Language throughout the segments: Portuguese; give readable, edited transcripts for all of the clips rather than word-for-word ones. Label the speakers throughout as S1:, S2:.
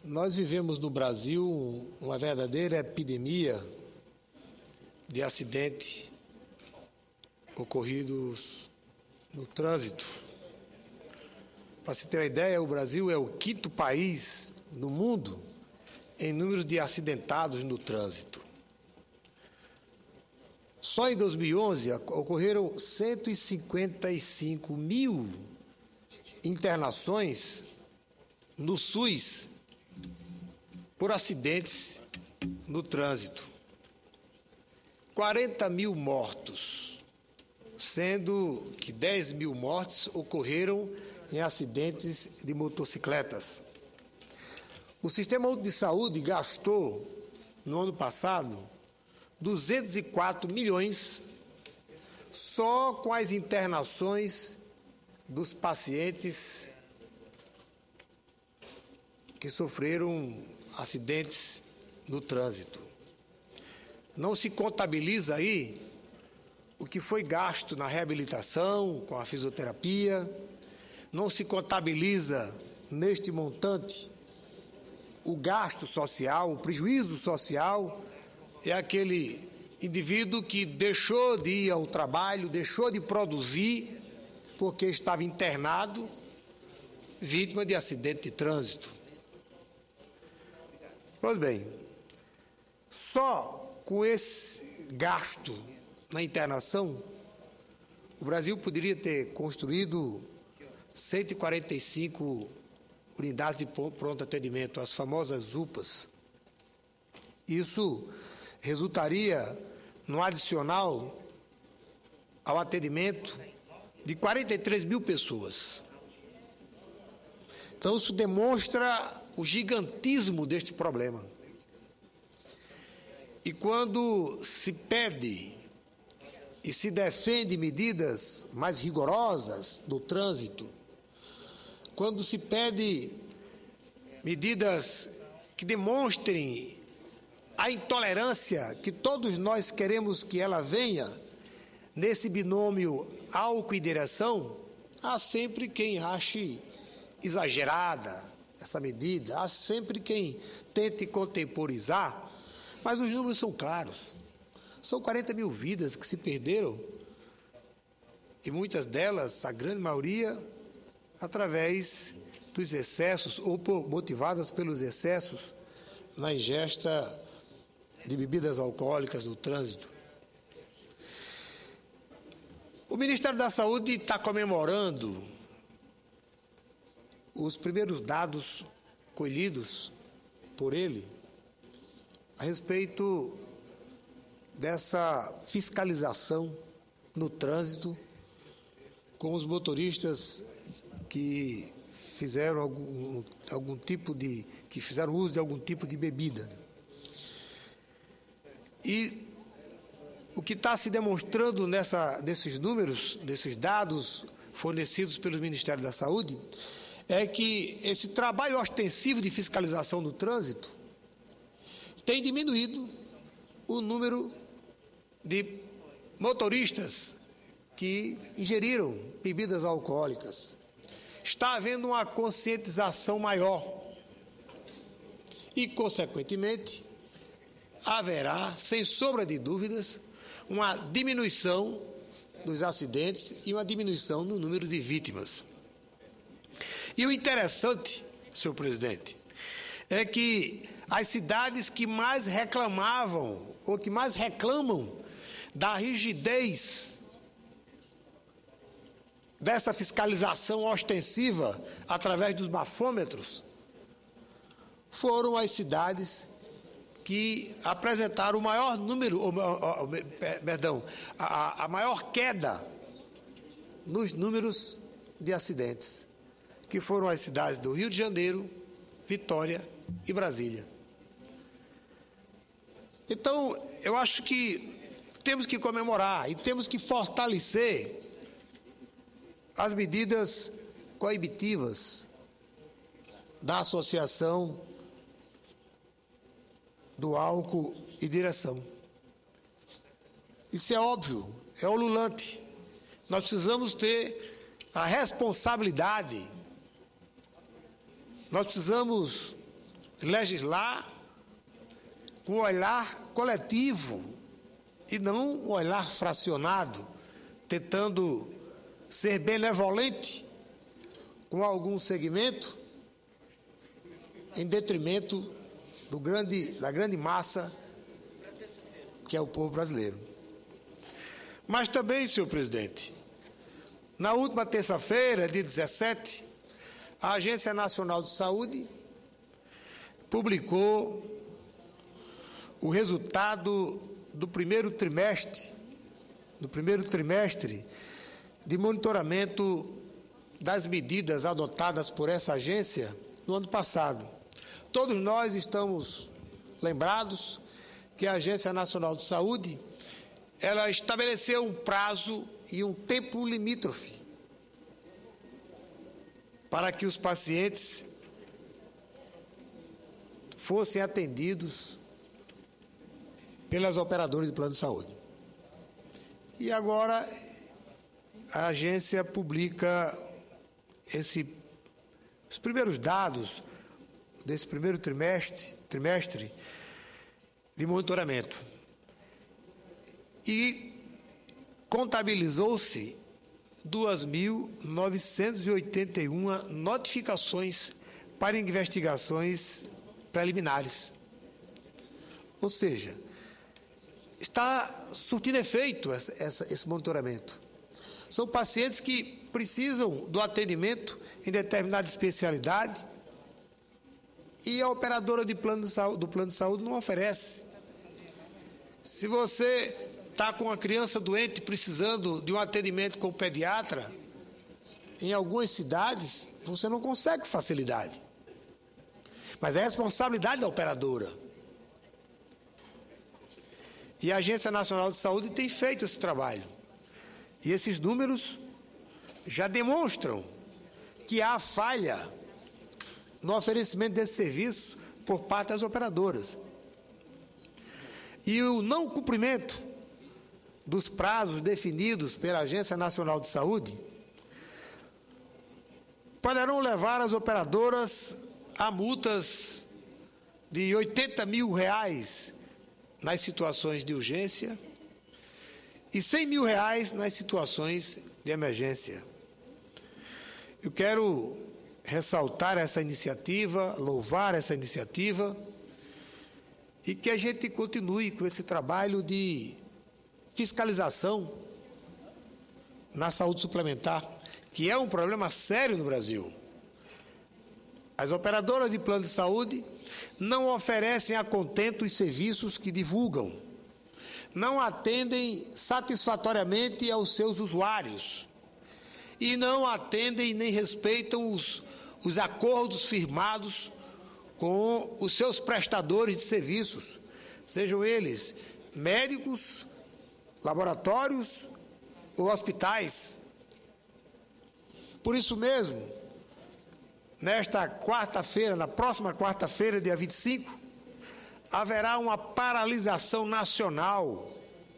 S1: Nós vivemos no Brasil uma verdadeira epidemia de acidentes ocorridos no trânsito. Para se ter uma ideia, o Brasil é o 5º país no mundo em número de acidentados no trânsito. Só em 2011 ocorreram 155 mil internações no SUS por acidentes no trânsito. 40 mil mortos, sendo que 10 mil mortes ocorreram em acidentes de motocicletas. O Sistema Único de Saúde gastou, no ano passado, 204 milhões só com as internações dos pacientes que sofreram acidentes no trânsito. Não se contabiliza aí o que foi gasto na reabilitação, com a fisioterapia, não se contabiliza neste montante o gasto social, o prejuízo social. É aquele indivíduo que deixou de ir ao trabalho, deixou de produzir, porque estava internado, vítima de acidente de trânsito. Pois bem, só com esse gasto na internação, o Brasil poderia ter construído 145 unidades de pronto atendimento, as famosas UPAs. Isso resultaria no adicional ao atendimento de 43 mil pessoas. Então, isso demonstra o gigantismo deste problema. E quando se pede e se defende medidas mais rigorosas no trânsito, quando se pede medidas que demonstrem a intolerância que todos nós queremos que ela venha, nesse binômio álcool e direção, há sempre quem ache exagerada essa medida, há sempre quem tente contemporizar, mas os números são claros. São 40 mil vidas que se perderam, e muitas delas, a grande maioria, através dos excessos ou motivadas pelos excessos na ingesta de bebidas alcoólicas no trânsito. O Ministério da Saúde está comemorando os primeiros dados colhidos por ele a respeito dessa fiscalização no trânsito com os motoristas que fizeram que fizeram uso de algum tipo de bebida. E o que está se demonstrando nesses números, nesses dados fornecidos pelo Ministério da Saúde, é que esse trabalho ostensivo de fiscalização no trânsito tem diminuído o número de motoristas que ingeriram bebidas alcoólicas. Está havendo uma conscientização maior e, consequentemente, haverá, sem sombra de dúvidas, uma diminuição dos acidentes e uma diminuição no número de vítimas. E o interessante, senhor presidente, é que as cidades que mais reclamavam ou que mais reclamam da rigidez dessa fiscalização ostensiva através dos bafômetros foram as cidades que apresentaram o maior número, a maior queda nos números de acidentes, que foram as cidades do Rio de Janeiro, Vitória e Brasília. Então, eu acho que temos que comemorar e temos que fortalecer as medidas coibitivas da Associação do Álcool e Direção. Isso é óbvio, é ululante. Nós precisamos ter a responsabilidade, nós precisamos legislar com um olhar coletivo e não um olhar fracionado, tentando ser benevolente com algum segmento em detrimento da grande massa que é o povo brasileiro. Mas também, senhor presidente, na última terça-feira, dia 17, a Agência Nacional de Saúde publicou o resultado do primeiro trimestre de monitoramento das medidas adotadas por essa agência no ano passado. Todos nós estamos lembrados que a Agência Nacional de Saúde, ela estabeleceu um prazo e um tempo limítrofe para que os pacientes fossem atendidos pelas operadoras de plano de saúde. E agora a agência publica os primeiros dados desse primeiro trimestre de monitoramento. E contabilizou-se 2.981 notificações para investigações preliminares. Ou seja, está surtindo efeito esse monitoramento. São pacientes que precisam do atendimento em determinada especialidade e a operadora do plano de saúde não oferece. Se você está com uma criança doente precisando de um atendimento com o pediatra, em algumas cidades você não consegue facilidade. Mas é responsabilidade da operadora. E a Agência Nacional de Saúde tem feito esse trabalho. E esses números já demonstram que há falha no oferecimento desse serviço por parte das operadoras. E o não cumprimento dos prazos definidos pela Agência Nacional de Saúde poderão levar as operadoras a multas de R$80 mil nas situações de urgência e R$100 mil nas situações de emergência. Eu quero ressaltar essa iniciativa, louvar essa iniciativa e que a gente continue com esse trabalho de fiscalização na saúde suplementar, que é um problema sério no Brasil. As operadoras de plano de saúde não oferecem a contento os serviços que divulgam, não atendem satisfatoriamente aos seus usuários e não atendem nem respeitam os acordos firmados com os seus prestadores de serviços, sejam eles médicos, laboratórios ou hospitais. Por isso mesmo, na próxima quarta-feira, dia 25, haverá uma paralisação nacional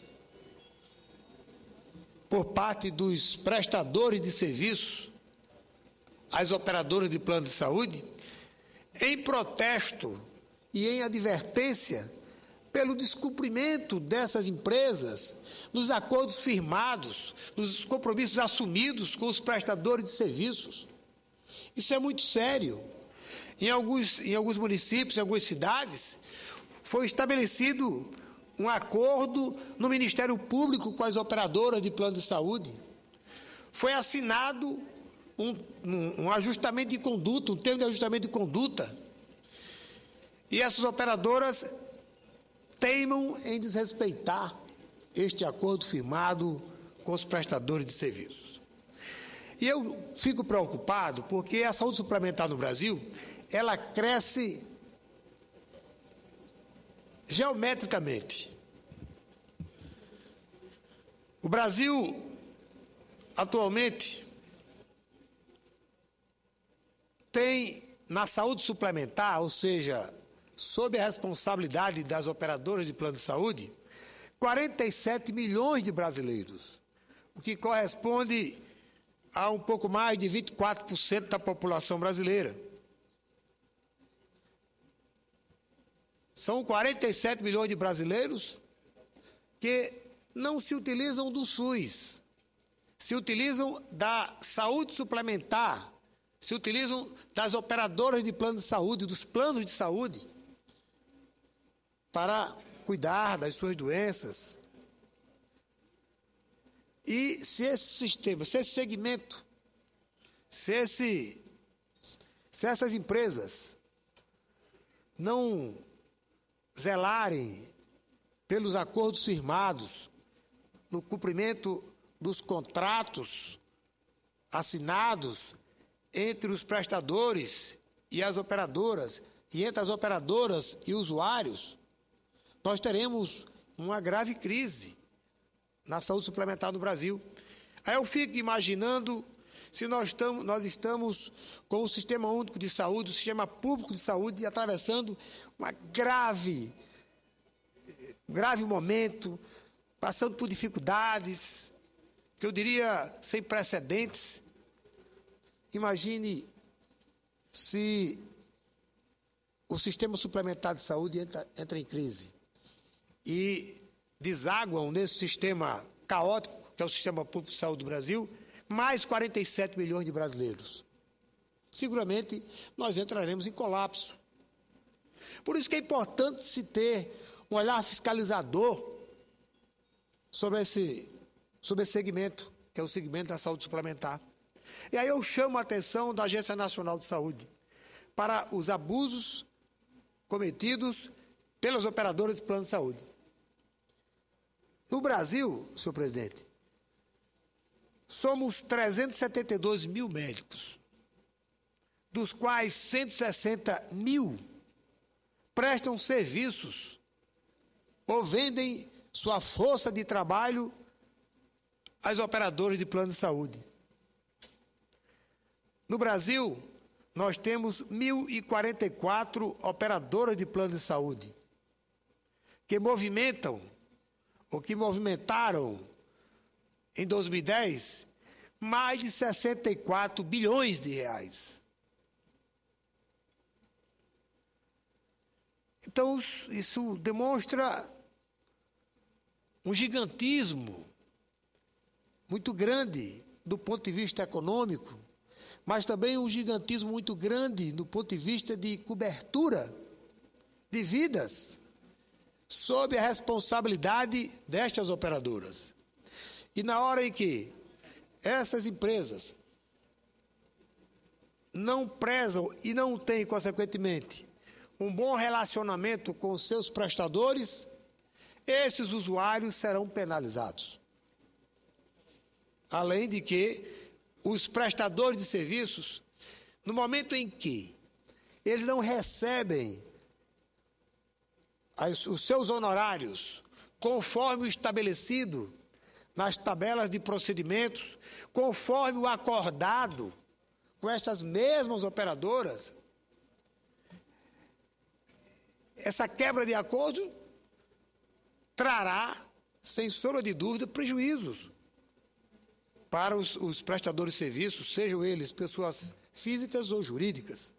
S1: por parte dos prestadores de serviços, as operadoras de plano de saúde, em protesto e em advertência pelo descumprimento dessas empresas nos acordos firmados, nos compromissos assumidos com os prestadores de serviços. Isso é muito sério. Em alguns municípios, em algumas cidades, foi estabelecido um acordo no Ministério Público com as operadoras de plano de saúde. Foi assinado um ajustamento de conduta, um termo de ajustamento de conduta. E essas operadoras teimam em desrespeitar este acordo firmado com os prestadores de serviços. E eu fico preocupado porque a saúde suplementar no Brasil, ela cresce geometricamente. O Brasil, atualmente, tem na saúde suplementar, ou seja, sob a responsabilidade das operadoras de plano de saúde, 47 milhões de brasileiros, o que corresponde a um pouco mais de 24% da população brasileira. São 47 milhões de brasileiros que não se utilizam do SUS, se utilizam da saúde suplementar, se utilizam das operadoras de plano de saúde, dos planos de saúde, para cuidar das suas doenças. E se esse sistema, se esse segmento, se essas empresas não zelarem pelos acordos firmados, no cumprimento dos contratos assinados entre os prestadores e as operadoras, e entre as operadoras e usuários, nós teremos uma grave crise na saúde suplementar no Brasil. Aí eu fico imaginando se nós estamos com o Sistema Único de Saúde, o Sistema Público de Saúde, atravessando uma grave momento, passando por dificuldades, que eu diria sem precedentes. Imagine se o sistema suplementar de saúde entra em crise e desaguam nesse sistema caótico, que é o Sistema Público de Saúde do Brasil, mais 47 milhões de brasileiros. Seguramente nós entraremos em colapso. Por isso que é importante se ter um olhar fiscalizador sobre esse segmento, que é o segmento da saúde suplementar. E aí eu chamo a atenção da Agência Nacional de Saúde para os abusos cometidos pelas operadoras de plano de saúde. No Brasil, senhor presidente, somos 372 mil médicos, dos quais 160 mil prestam serviços ou vendem sua força de trabalho às operadoras de plano de saúde. No Brasil, nós temos 1.044 operadoras de plano de saúde, que movimentam, ou que movimentaram, em 2010, mais de 64 bilhões de reais. Então, isso demonstra um gigantismo muito grande do ponto de vista econômico, mas também um gigantismo muito grande do ponto de vista de cobertura de vidas sob a responsabilidade destas operadoras. E na hora em que essas empresas não prezam e não têm, consequentemente, um bom relacionamento com os seus prestadores, esses usuários serão penalizados. Além de que os prestadores de serviços, no momento em que eles não recebem os seus honorários conforme o estabelecido nas tabelas de procedimentos, conforme o acordado com estas mesmas operadoras, essa quebra de acordo trará, sem sombra de dúvida, prejuízos para os prestadores de serviços, sejam eles pessoas físicas ou jurídicas.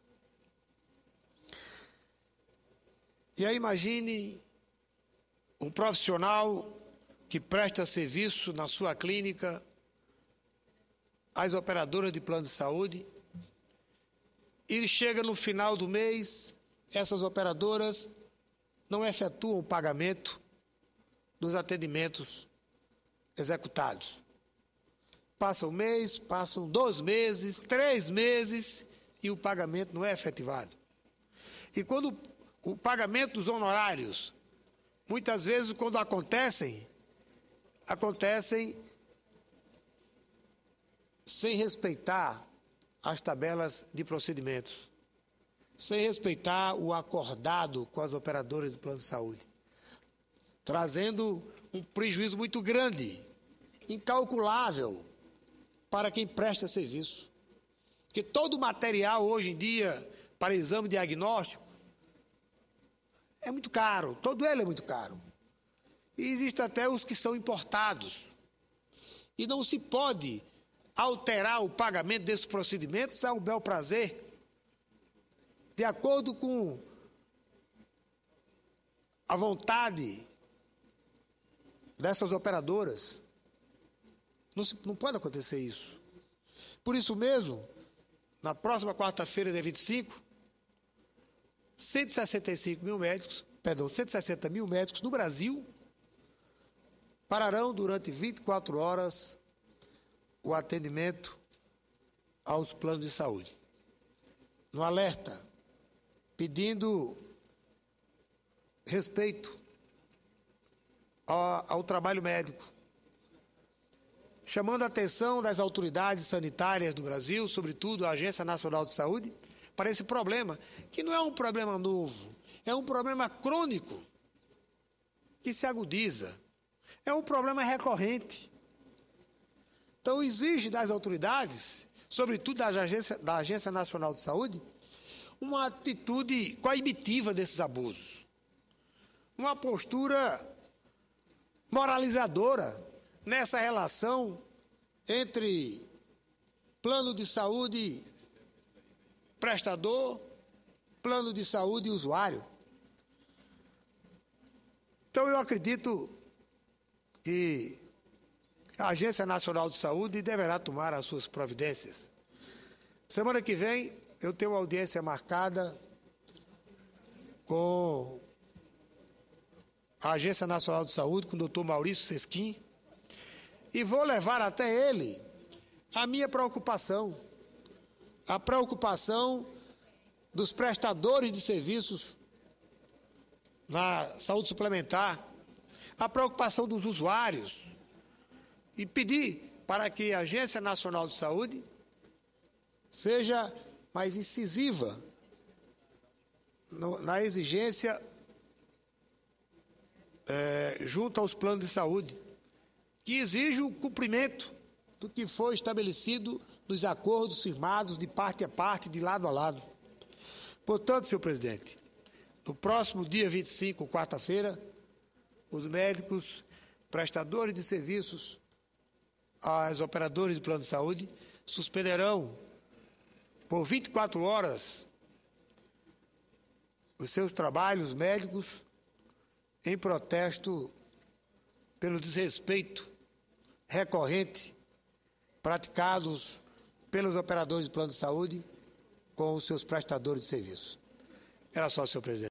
S1: E aí imagine um profissional que presta serviço na sua clínica às operadoras de plano de saúde, ele chega no final do mês, essas operadoras não efetuam o pagamento dos atendimentos executados. Passa um mês, passam 2 meses, 3 meses e o pagamento não é efetivado. E quando o pagamento dos honorários, muitas vezes quando acontecem sem respeitar as tabelas de procedimentos, sem respeitar o acordado com as operadoras de plano de saúde, trazendo um prejuízo muito grande, incalculável, para quem presta serviço. Porque todo o material hoje em dia para exame diagnóstico é muito caro, todo ele é muito caro. E existem até os que são importados. E não se pode alterar o pagamento desses procedimentos ao bel prazer, de acordo com a vontade dessas operadoras. Não pode acontecer isso. Por isso mesmo, na próxima quarta-feira, dia 25, 160 mil médicos no Brasil pararão durante 24 horas o atendimento aos planos de saúde. No alerta, pedindo respeito ao trabalho médico, chamando a atenção das autoridades sanitárias do Brasil, sobretudo a Agência Nacional de Saúde, para esse problema, que não é um problema novo, é um problema crônico, que se agudiza, é um problema recorrente. Então, exige das autoridades, sobretudo da Agência Nacional de Saúde, uma atitude coibitiva desses abusos, uma postura moralizadora nessa relação entre plano de saúde prestador, plano de saúde usuário. Então, eu acredito que a Agência Nacional de Saúde deverá tomar as suas providências. Semana que vem, eu tenho uma audiência marcada com a Agência Nacional de Saúde, com o doutor Maurício Sesquim, e vou levar até ele a minha preocupação, a preocupação dos prestadores de serviços na saúde suplementar, a preocupação dos usuários, e pedir para que a Agência Nacional de Saúde seja mais incisiva na exigência junto aos planos de saúde, que exige o cumprimento do que foi estabelecido nos acordos firmados de parte a parte, de lado a lado. Portanto, senhor presidente, no próximo dia 25, quarta-feira, os médicos, prestadores de serviços, os operadores de plano de saúde, suspenderão por 24 horas os seus trabalhos médicos em protesto pelo desrespeito recorrente praticados pelos operadores de plano de saúde com os seus prestadores de serviço. Era só, senhor presidente.